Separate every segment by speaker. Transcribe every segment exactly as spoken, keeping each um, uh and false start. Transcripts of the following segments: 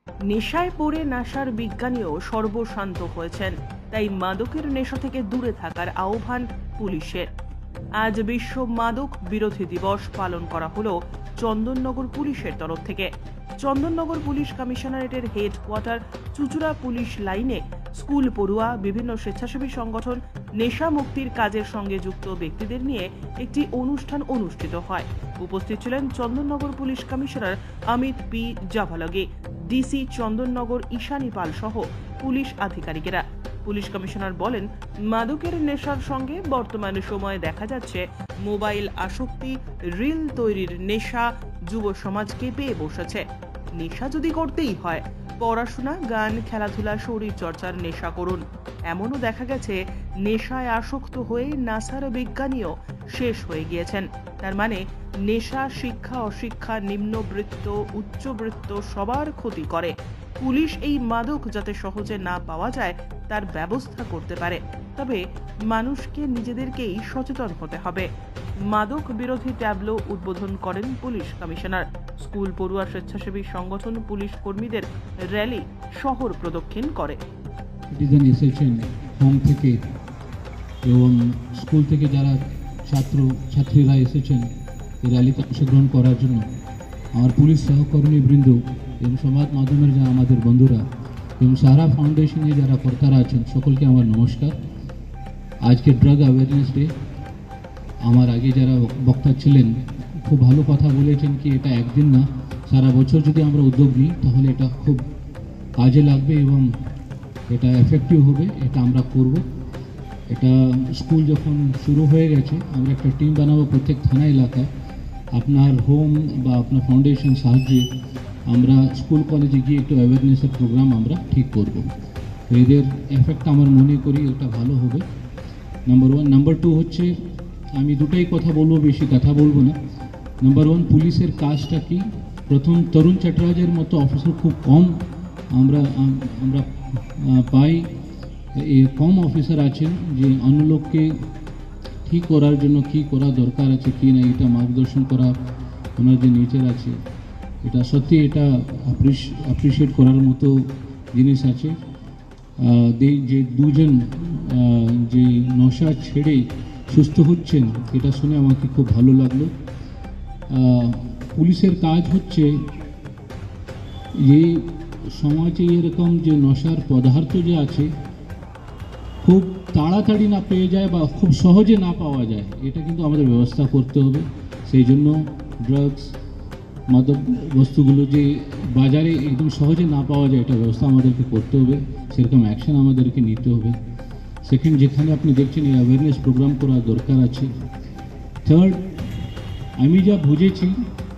Speaker 1: নেশায় পড়ে নাসার বিজ্ঞানীও সর্বশান্ত হয়েছেন, তাই মাদকের নেশা থেকে দূরে থাকার আহ্বান পুলিশের। আজ বিশ্ব মাদক বিরোধী দিবস পালন করা হলো চন্দননগর পুলিশের তরফ থেকে। চন্দননগর পুলিশ কমিশনারেটের হেডকোয়ার্টার চুচুড়া পুলিশ লাইনে স্কুল পড়ুয়া, বিভিন্ন স্বেচ্ছাসেবী সংগঠন, নেশা মুক্তির কাজের সঙ্গে যুক্ত ব্যক্তিদের নিয়ে একটি অনুষ্ঠান অনুষ্ঠিত হয়। উপস্থিত ছিলেন Chandannagar police commissioner Amit P Javalge, DC Chandannagar Ishani Pal সহ পুলিশ আধিকারিকেরা। পুলিশ কমিশনার বলেন, মাদকের নেশার সঙ্গে বর্তমান সময়ে দেখা যাচ্ছে মোবাইল আসক্তি, রিল তৈরির নেশা যুব সমাজকে পেয়ে বসেছে। নেশা যদি করতেই হয়, পড়াশোনা, গান, খেলাধুলা, শরীর চর্চার নেশা করুন। এমনও দেখা গেছে নেশায় আসক্ত হয়ে নাসার বিজ্ঞানীও শেষ হয়ে গিয়েছেন। তার মানে নেশা শিক্ষা অশিক্ষা, নিম্নবৃত্ত উচ্চবৃত্ত সবার ক্ষতি করে। পুলিশ এই মাদক যাতে সহজে না পাওয়া যায় তার ব্যবস্থা করতে পারে, তবে মানুষকে নিজেদেরকেই সচেতন হতে হবে। মাদক বিরোধী ট্যাবলো উদ্বোধন করেন পুলিশ কমিশনার। স্কুল পড়ুয়া স্বেচ্ছাসেবী সংগঠন পুলিশ কর্মীদের র্যালি শহর প্রদক্ষিণ করে।
Speaker 2: হোম থেকে এবং স্কুল থেকে যারা ছাত্র ছাত্রীরা এসেছেন এই র্যালিতে অংশগ্রহণ করার জন্য, আমার পুলিশ সহকর্মী বৃন্দ এবং সমাজ মাধ্যমের যারা আমাদের বন্ধুরা এবং সারা ফাউন্ডেশনে যারা কর্তারা আছেন, সকলকে আমার নমস্কার। আজকে ড্রাগ অ্যাওয়ারনেস ডে। আমার আগে যারা বক্তা ছিলেন খুব ভালো কথা বলেছেন কি এটা একদিন না, সারা বছর যদি আমরা উদ্যোগ নিই তাহলে এটা খুব কাজে লাগবে এবং এটা এফেক্টিভ হবে। এটা আমরা করব। এটা স্কুল যখন শুরু হয়ে গেছে, আমরা একটা টিম বানাবো প্রত্যেক থানা এলাকায়। আপনার হোম বা আপনার ফাউন্ডেশন সাহায্যে আমরা স্কুল কলেজে গিয়ে একটু অ্যাওয়ারনেসের প্রোগ্রাম আমরা ঠিক করব। এদের এফেক্ট আমার মনে করি এটা ভালো হবে, নাম্বার ওয়ান। নাম্বার টু হচ্ছে, আমি দুটাই কথা বলবো, বেশি কথা বলবো না। নাম্বার ওয়ান, পুলিশের কাজটা কি? প্রথম, তরুণ চট্টরাজের মতো অফিসার খুব কম আমরা আমরা পাই। এ কম অফিসার আছেন যে অন্য লোককে ঠিক করার জন্য কী করা দরকার আছে কি না এটা মার্গদর্শন করা, ওনার যে নেচার আছে এটা সত্যি এটা অ্যাপ্রিসিয়েট করার মতো জিনিস আছে। যে দুজন যে নশা ছেড়ে সুস্থ হচ্ছেন এটা শুনে আমাকে খুব ভালো লাগলো। পুলিশের কাজ হচ্ছে যে সমাজে এরকম যে নশার পদার্থ যে আছে খুব তাড়াতাড়ি না পেয়ে যায় বা খুব সহজে না পাওয়া যায়, এটা কিন্তু আমাদের ব্যবস্থা করতে হবে। সেই জন্য ড্রাগস মাদক বস্তুগুলো যে বাজারে একদম সহজে না পাওয়া যায় এটা ব্যবস্থা আমাদেরকে করতে হবে, সেরকম অ্যাকশন আমাদেরকে নিতে হবে। সেকেন্ড, যেখানে আপনি দেখছেন এই অ্যাওয়ারনেস প্রোগ্রাম করার দরকার আছে। থার্ড, আমি যা বুঝেছি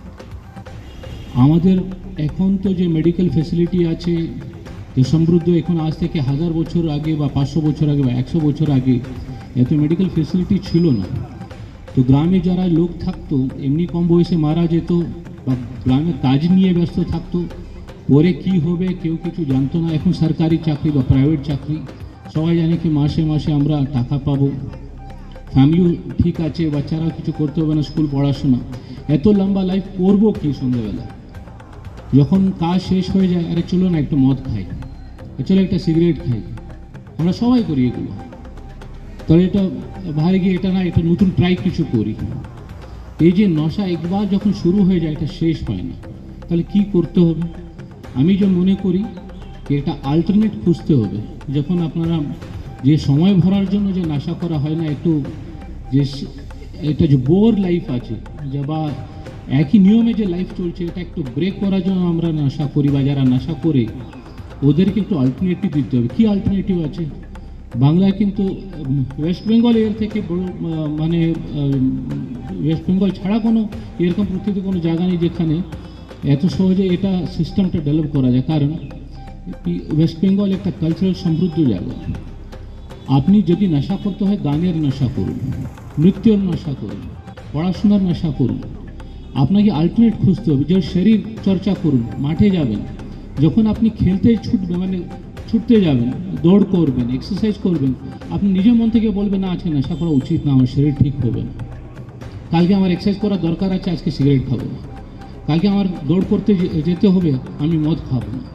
Speaker 2: আমাদের এখন তো যে মেডিকেল ফেসিলিটি আছে যে সমৃদ্ধ, এখন আজ থেকে হাজার বছর আগে বা পাঁচশো বছর আগে বা একশো বছর আগে এত মেডিকেল ফেসিলিটি ছিল না। তো গ্রামে যারা লোক থাকতো এমনি কম বয়সে মারা যেত বা গ্রামে কাজ নিয়ে ব্যস্ত থাকতো, পরে কি হবে কেউ কিছু জানতো না। এখন সরকারি চাকরি বা প্রাইভেট চাকরি সবাই জানে কি মাসে মাসে আমরা টাকা পাবো, ফ্যামিলিও ঠিক আছে, বাচ্চারাও কিছু করতে হবে না, স্কুল পড়াশোনা। এত লম্বা লাইফ করবো কি? সন্ধ্যেবেলা যখন কাজ শেষ হয়ে যায়, আরে চলো না একটু মদ খাই, চলো একটা সিগারেট খাই, আমরা সবাই করি এগুলো। তাহলে এটা বাইরে গিয়ে এটা না, এটা নতুন ট্রাই কিছু করি। এই যে নশা একবার যখন শুরু হয়ে যায় এটা শেষ হয় না, তাহলে কি করতে হবে? আমি যে মনে করি যে এটা আলটারনেট খুঁজতে হবে। যখন আপনারা যে সময় ভরার জন্য যে নেশা করা হয় না, একটু যে এটা যে বোর লাইফ আছে যে বা একই নিয়মে যে লাইফ চলছে, এটা একটু ব্রেক করার জন্য আমরা নেশা করি বা যারা নেশা করে ওদেরকে একটু অল্টারনেটিভ দিতে হবে। কী অল্টারনেটিভ আছে? বাংলায় কিন্তু ওয়েস্ট বেঙ্গল এর থেকে বড়, মানে ওয়েস্ট বেঙ্গল ছাড়া কোনো এরকম পৃথিবীতে কোনো জায়গা নেই যেখানে এত সহজে এটা সিস্টেমটা ডেভেলপ করা যায়। কারণ ওয়েস্ট বেঙ্গল একটা কালচারাল সমৃদ্ধ জায়গা। আপনি যদি নেশা করতে হয়, গানের নেশা করুন, নৃত্যের নেশা করুন, পড়াশোনার নেশা করুন। আপনাকে আল্টারনেট খুঁজতে হবে। যে শরীর চর্চা করুন, মাঠে যাবেন, যখন আপনি খেলতে ছুটবে মানে ছুটতে যাবেন, দৌড় করবেন, এক্সারসাইজ করবেন, আপনি নিজের মন থেকে বলবেন না আজকে নেশা করা উচিত না, আমার শরীর ঠিক হবে না, কালকে আমার এক্সারসাইজ করার দরকার আছে, আজকে সিগারেট খাবো না, কালকে আমার দৌড় করতে যেতে হবে, আমি মদ খাবো না।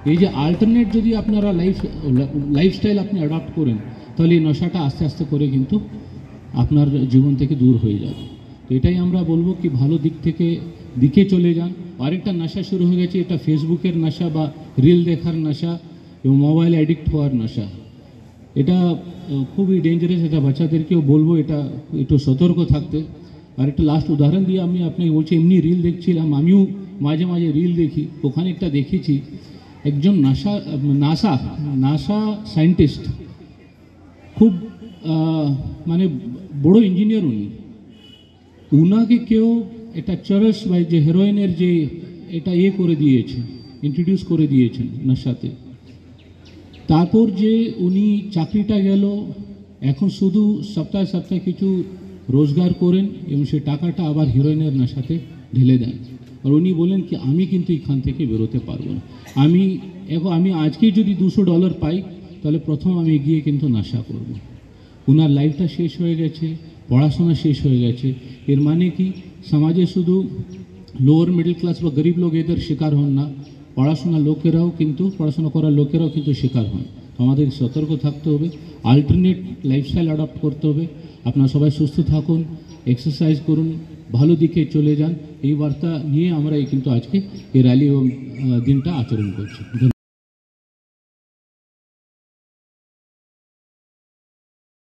Speaker 2: এই যে আল্টারনেট যদি আপনারা লাইফ লাইফস্টাইল আপনি অ্যাডাপ্ট করেন, তাহলে এই নেশাটা আস্তে আস্তে করে কিন্তু আপনার জীবন থেকে দূর হয়ে যাবে। তো এটাই আমরা বলবো কি ভালো দিক থেকে দিকে চলে যান। আরেকটা নেশা শুরু হয়ে গেছে, এটা ফেসবুকের নেশা বা রিল দেখার নেশা এবং মোবাইল অ্যাডিক্ট হওয়ার নেশা। এটা খুবই ডেঞ্জারাস, এটা বাচ্চাদেরকেও বলবো এটা একটু সতর্ক থাকতে। আর একটা লাস্ট উদাহরণ দিয়ে আমি আপনাকে বলছি, এমনি রিল দেখছিলাম, আমিও মাঝে মাঝে রিল দেখি, ওখানে একটা দেখেছি একজন নাসা নাসা নাসা সায়েন্টিস্ট, খুব মানে বড় ইঞ্জিনিয়ার উনি, উনাকে কেউ এটা চরস বা যে হেরোইনের যে এটা ইয়ে করে দিয়েছে, ইন্ট্রোডিউস করে দিয়েছেন নেশাতে। তারপর যে উনি চাকরিটা গেল, এখন শুধু সপ্তাহে সপ্তাহে কিছু রোজগার করেন এবং সে টাকাটা আবার হিরোইনের নেশাতে ঢেলে দেন। আর উনি বলেন কি আমি কিন্তু এখান থেকে বেরোতে পারবো না, আমি এখন আমি আজকেই যদি দুশো ডলার পাই তাহলে প্রথম আমি গিয়ে কিন্তু নেশা করব। ওনার লাইফটা শেষ হয়ে গেছে, পড়াশোনা শেষ হয়ে গেছে। এর মানে কি সমাজে শুধু লোয়ার মিডল ক্লাস বা গরিব লোক এদের শিকার হন না, পড়াশোনা লোকেরাও কিন্তু পড়াশোনা করার লোকেরাও কিন্তু শিকার হন। তো আমাদের সতর্ক থাকতে হবে, আল্টারনেট লাইফস্টাইল অ্যাডপ্ট করতে হবে। আপনারা সবাই সুস্থ থাকুন, এক্সারসাইজ করুন, ভালো দিকে চলে যান। এই বার্তা নিয়ে আমরা কিন্তু আজকে এই র্যালি এবং দিনটা আচরণ করছি।